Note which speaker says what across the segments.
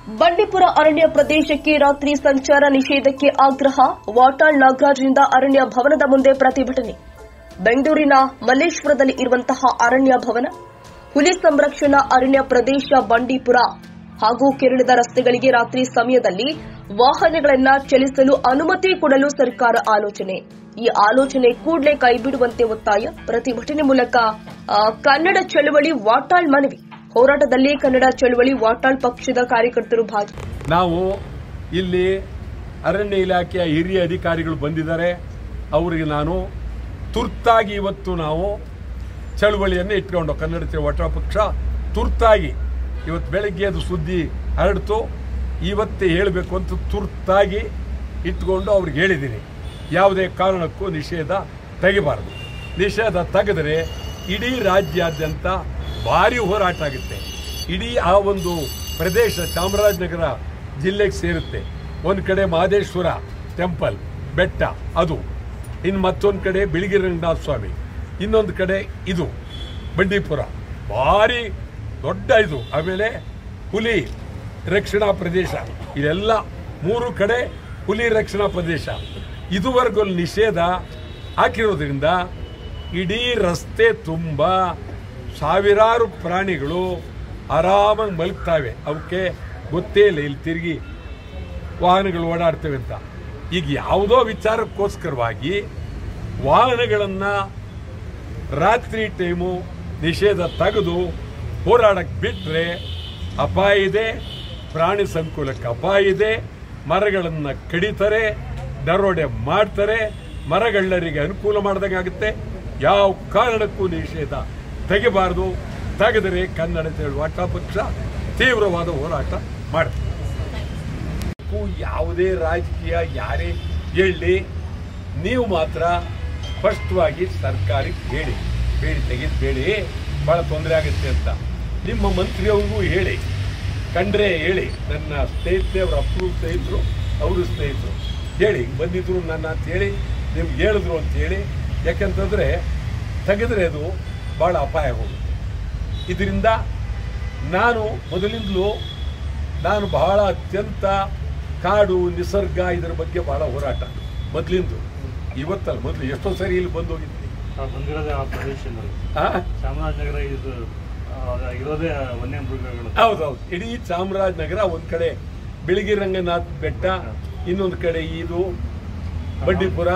Speaker 1: ಬಂಡೀಪುರ ಅರಣ್ಯ ಪ್ರದೇಶಕ್ಕೆ ರಾತ್ರಿ ಸಂಚಾರ ನಿಷೇಧಕ್ಕೆ ಆಗ್ರಹ. ವಾಟಾಳ್ ನಾಗರಾಜ್ರಿಂದ ಅರಣ್ಯ ಭವನದ ಮುಂದೆ ಪ್ರತಿಭಟನೆ. ಬೆಂಗಳೂರಿನ ಮಲ್ಲೇಶ್ವರದಲ್ಲಿ ಇರುವಂತಹ ಅರಣ್ಯ ಭವನ, ಹುಲಿ ಸಂರಕ್ಷಣಾ ಅರಣ್ಯ ಪ್ರದೇಶ ಬಂಡೀಪುರ ಹಾಗೂ ಕೇರಳದ ರಸ್ತೆಗಳಿಗೆ ರಾತ್ರಿ ಸಮಯದಲ್ಲಿ ವಾಹನಗಳನ್ನು ಚಲಿಸಲು ಅನುಮತಿ ಕೊಡಲು ಸರ್ಕಾರ ಆಲೋಚನೆ. ಈ ಆಲೋಚನೆ ಕೂಡಲೇ ಕೈಬಿಡುವಂತೆ ಒತ್ತಾಯ. ಪ್ರತಿಭಟನೆ ಮೂಲಕ ಕನ್ನಡ ಚಳವಳಿ ವಾಟಾಳ್ ಮನವಿ. ಹೋರಾಟದಲ್ಲಿ ಕನ್ನಡ ಚಳವಳಿ ವಾಟಾಳ್ ಪಕ್ಷದ ಕಾರ್ಯಕರ್ತರು ಭಾಗಿ.
Speaker 2: ನಾವು ಇಲ್ಲಿ ಅರಣ್ಯ ಇಲಾಖೆಯ ಹಿರಿಯ ಅಧಿಕಾರಿಗಳು ಬಂದಿದ್ದಾರೆ. ಅವರಿಗೆ ನಾನು ತುರ್ತಾಗಿ ಇವತ್ತು ನಾವು ಚಳವಳಿಯನ್ನು ಇಟ್ಕೊಂಡು ಕನ್ನಡ ವಾಟಾಳ್ ಪಕ್ಷ ತುರ್ತಾಗಿ ಇವತ್ತು ಬೆಳಗ್ಗೆ ಅದು ಸುದ್ದಿ ಹರಡ್ತು, ಇವತ್ತೇ ಹೇಳಬೇಕು ಅಂತ ತುರ್ತಾಗಿ ಇಟ್ಕೊಂಡು ಅವ್ರಿಗೆ ಹೇಳಿದ್ದೀನಿ. ಯಾವುದೇ ಕಾರಣಕ್ಕೂ ನಿಷೇಧ ತೆಗಿಬಾರದು. ನಿಷೇಧ ತೆಗೆದರೆ ಇಡೀ ರಾಜ್ಯಾದ್ಯಂತ ಭಾರಿ ಹೋರಾಟ ಆಗುತ್ತೆ. ಇಡೀ ಆ ಒಂದು ಪ್ರದೇಶ ಚಾಮರಾಜನಗರ ಜಿಲ್ಲೆಗೆ ಸೇರುತ್ತೆ. ಒಂದು ಕಡೆ ಮಹದೇಶ್ವರ ಟೆಂಪಲ್ ಬೆಟ್ಟ, ಅದು ಇನ್ನು ಮತ್ತೊಂದು ಕಡೆ ಬಿಳಿಗಿರಿ ರಂಗನಾಥ ಸ್ವಾಮಿ, ಇನ್ನೊಂದು ಕಡೆ ಇದು ಬಂಡೀಪುರ, ಭಾರಿ ದೊಡ್ಡ ಇದು. ಆಮೇಲೆ ಹುಲಿ ರಕ್ಷಣಾ ಪ್ರದೇಶ, ಇದೆಲ್ಲ ಮೂರು ಕಡೆ ಹುಲಿ ರಕ್ಷಣಾ ಪ್ರದೇಶ. ಇದುವರೆಗೂ ನಿಷೇಧ ಹಾಕಿರೋದ್ರಿಂದ ಇಡೀ ರಸ್ತೆ ತುಂಬ ಸಾವಿರಾರು ಪ್ರಾಣಿಗಳು ಆರಾಮಾಗಿ ಮಲಗ್ತಾವೆ. ಅವಕ್ಕೆ ಗೊತ್ತೇ ಇಲ್ಲ ಇಲ್ಲಿ ತಿರುಗಿ ವಾಹನಗಳು ಓಡಾಡ್ತವೆ ಅಂತ. ಈಗ ಯಾವುದೋ ವಿಚಾರಕ್ಕೋಸ್ಕರವಾಗಿ ವಾಹನಗಳನ್ನು ರಾತ್ರಿ ಟೈಮು ನಿಷೇಧ ತೆಗೆದು ಹೋರಾಡಕ್ಕೆ ಬಿಟ್ಟರೆ ಅಪಾಯ ಇದೆ, ಪ್ರಾಣಿ ಸಂಕುಲಕ್ಕೆ ಅಪಾಯ ಇದೆ. ಮರಗಳನ್ನು ಕಡಿತಾರೆ, ದರೋಡೆ ಮಾಡ್ತಾರೆ, ಮರಗಳ್ಳರಿಗೆ ಅನುಕೂಲ ಮಾಡಿದಂಗಾಗುತ್ತೆ. ಯಾವ ಕಾರಣಕ್ಕೂ ನಿಷೇಧ ತೆಗೆಬಾರದು. ತೆಗೆದರೆ ಕನ್ನಡ ವಾಟಾಳ್ ಪಕ್ಷ ತೀವ್ರವಾದ ಹೋರಾಟ ಮಾಡ್ತಾರೆ. ಯಾವುದೇ ರಾಜಕೀಯ ಯಾರೇ ಹೇಳಿ, ನೀವು ಮಾತ್ರ ಸ್ಪಷ್ಟವಾಗಿ ಸರ್ಕಾರಕ್ಕೆ ಹೇಳಿ, ಬೇಡಿ ತೆಗೆದುಬೇಡಿ, ಬಹಳ ತೊಂದರೆ ಆಗುತ್ತೆ ಅಂತ. ನಿಮ್ಮ ಮಂತ್ರಿಯವ್ರಿಗೂ ಹೇಳಿ, ಕಂಡ್ರೆ ಹೇಳಿ. ನನ್ನ ಸ್ನೇಹಿತರೆ, ಅವ್ರ ಅಪ್ರೂವ್ ಸ್ನೇಹಿತರು, ಅವರು ಸ್ನೇಹಿತರು ಹೇಳಿ ಬಂದಿದ್ರು ನನ್ನ ಅಂತ ಹೇಳಿ, ನಿಮ್ಗೆ ಹೇಳಿದ್ರು ಅಂತ ಹೇಳಿ. ಯಾಕಂತಂದರೆ ತೆಗೆದರೆ ಅದು ಭಾಳ ಅಪಾಯ ಹೋಗುತ್ತೆ. ಇದರಿಂದ ನಾನು ಮೊದಲಿಂದಲೂ ನಾನು ಬಹಳ ಅತ್ಯಂತ ಕಾಡು ನಿಸರ್ಗ ಇದರ ಬಗ್ಗೆ ಬಹಳ ಹೋರಾಟ ಮೊದಲಿಂದು. ಇವತ್ತಲ್ಲ, ಮೊದಲು ಎಷ್ಟೋ ಸರಿ ಇಲ್ಲಿ ಬಂದು ಹೋಗಿದ್ದೀನಿ.
Speaker 3: ಚಾಮರಾಜನಗರ ಇರೋದೇ ವನ್ಯಮೃಗಗಳು.
Speaker 2: ಹೌದೌದು, ಇಡೀ ಚಾಮರಾಜನಗರ ಒಂದು ಕಡೆ ಬಿಳಿಗಿರಿ ರಂಗನಾಥ ಬೆಟ್ಟ, ಇನ್ನೊಂದು ಕಡೆ ಇದು ಬಂಡೀಪುರ.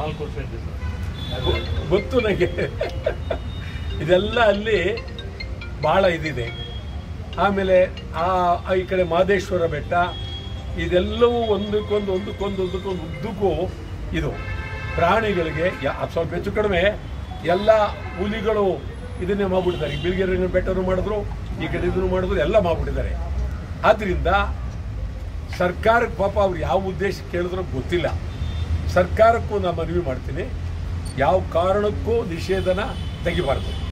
Speaker 2: ಗೊತ್ತು ನನಗೆ, ಇದೆಲ್ಲ ಅಲ್ಲಿ ಬಹಳ ಇದಿದೆ. ಆಮೇಲೆ ಈ ಕಡೆ ಮಹದೇಶ್ವರ ಬೆಟ್ಟ, ಇದೆಲ್ಲವೂ ಒಂದಕ್ಕೊಂದು ಉದ್ದಕ್ಕೂ ಇದು ಪ್ರಾಣಿಗಳಿಗೆ ಸ್ವಲ್ಪ ಹೆಚ್ಚು ಕಡಿಮೆ ಎಲ್ಲ ಹುಲಿಗಳು ಇದನ್ನೇ ಮಾಡ್ಬಿಟ್ಟಿದ್ದಾರೆ. ಈ ಬಿಳಿಗಿರಿ ರಂಗನ ಬೆಟ್ಟರು ಮಾಡಿದ್ರು, ಈ ಕಡೆ ಇದನ್ನು ಮಾಡಿದ್ರು, ಎಲ್ಲ ಮಾಡ್ಬಿಟ್ಟಿದ್ದಾರೆ. ಆದ್ರಿಂದ ಸರ್ಕಾರಕ್ಕೆ ಪಾಪ ಅವ್ರು ಯಾವ ಉದ್ದೇಶ ಕೇಳಿದ್ರೂ ಗೊತ್ತಿಲ್ಲ. ಸರ್ಕಾರಕ್ಕೂ ನಾನು ಮನವಿ ಮಾಡ್ತೀನಿ, ಯಾವ ಕಾರಣಕ್ಕೂ ನಿಷೇಧನ ತೆಗಿಬಾರ್ದು.